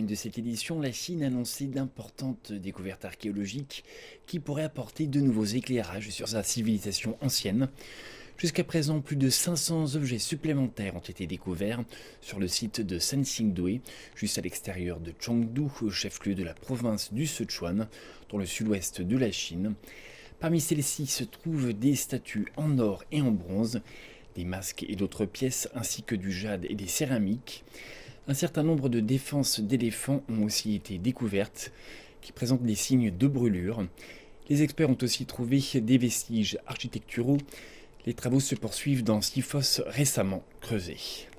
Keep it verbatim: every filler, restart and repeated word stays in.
de cette édition, la Chine a annoncé d'importantes découvertes archéologiques qui pourraient apporter de nouveaux éclairages sur sa civilisation ancienne. Jusqu'à présent, plus de cinq cents objets supplémentaires ont été découverts sur le site de Sanxingdui, juste à l'extérieur de Chengdu, au chef-lieu de la province du Sichuan, dans le sud-ouest de la Chine. Parmi celles-ci se trouvent des statues en or et en bronze, des masques et d'autres pièces, ainsi que du jade et des céramiques. Un certain nombre de défenses d'éléphants ont aussi été découvertes, qui présentent des signes de brûlure. Les experts ont aussi trouvé des vestiges architecturaux. Les travaux se poursuivent dans six fosses récemment creusées.